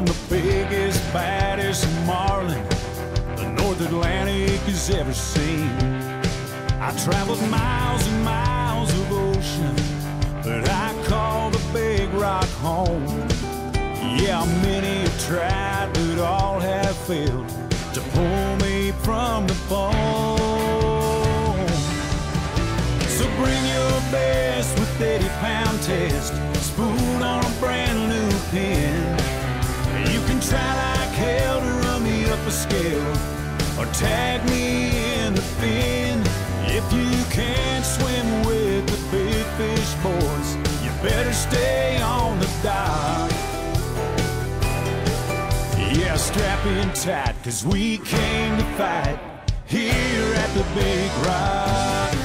I'm the biggest, baddest marlin the North Atlantic has ever seen. I traveled miles and miles of ocean, but I call the Big Rock home. Yeah, many have tried, but all have failed to pull me from the bone. So bring your best with 80-pound test, spoon on a brand new pin. You can try like hell to run me up a scale or tag me in the fin. If you can't swim with the big fish boys, you better stay on the dock. Yeah, strap in tight, 'cause we came to fight here at the Big Rock.